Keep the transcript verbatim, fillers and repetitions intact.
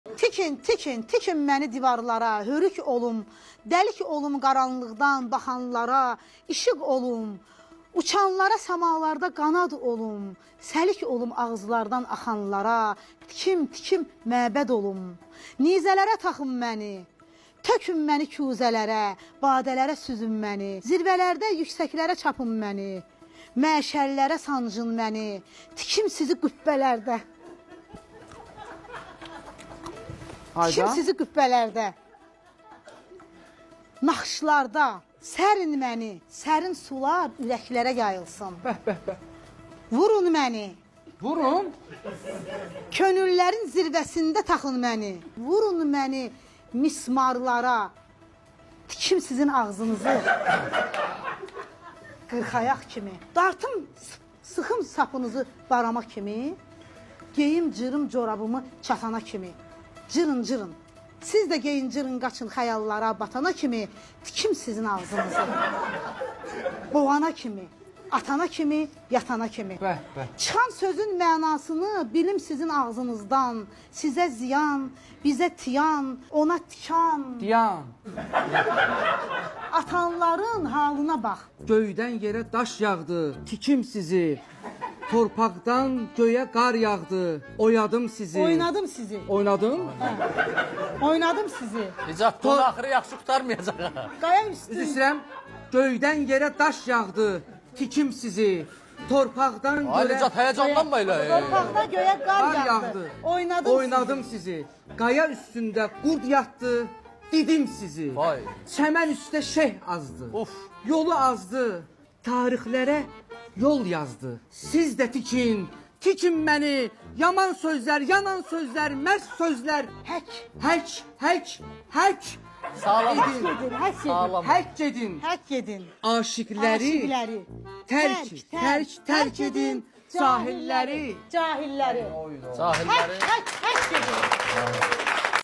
Tikin, tikin, tikin məni divarlara, hörük olum, dəlik olum qaranlıqdan baxanlara, işıq olum, uçanlara samalarda qanad olum, səlik olum ağızlardan axanlara, tikim, tikim məbəd olum, nizələrə taxın məni, tökün məni küzələrə, badələrə süzün məni, zirvələrdə yüksəklərə çapın məni, məşəllərə sancın məni, tikim sizi qübbələrdə. Kim sizi qübbələrdə, naxışlarda, sərin məni, sərin sular ürəklərə yayılsın. Bəh, bəh, bəh. Vurun məni. Vurun. Könüllərin zirvəsində taxın məni. Vurun məni mismarlara. Tikim sizin ağzınızı. Qırxayaq kimi. Dartım, sıxım sapınızı barama kimi. Geyim cırım corabımı çatana kimi. Cırın, cırın. Siz də geyin, cırın, qaçın xəyallara batana kimi, tikim sizin ağzınızı. Boğana kimi, atana kimi, yatana kimi. Bəh, bəh. Çıxan sözün mənasını bilim sizin ağzınızdan. Sizə ziyan, bizə tiyan, ona tikan. Diyan. Atanların halına bax. Göydən yerə daş yağdı, tikim sizi. Torpaqdan göyə qar yağdı, oyadım sizi. Oynadım sizi. Oynadım? Hə. Oynadım sizi. Nicat, bunu axırı yaxşı qutarmayacaq. Qaya Üzr üstü. istəyirəm, göydən yerə daş yağdı, tikim sizi. Torpaqdan Ay göyə Nicat, həyəcanlanma elə. Torpaqda göyə qar qar yağdı. yağdı. Oynadım, Oynadım sizi. Qaya üstündə qurd yatdı, didim sizi. Vay. Çəmən üstə şeyh azdı. Of. Yolu azdı, tarixlərə yol yazdı. Siz də tikin, tikin məni. Yaman sözlər, yanan sözlər, mərd sözlər. Hək. Hək, hək, hək. Sağlam. Edin, Gedin, hək edin. Sağlam. hək edin. Hək edin. Aşiqləri Aşiqləri. tərk, tərk, tərk edin. Cahilləri. Cahilləri. Cahilləri. Hək, hək, hək edin.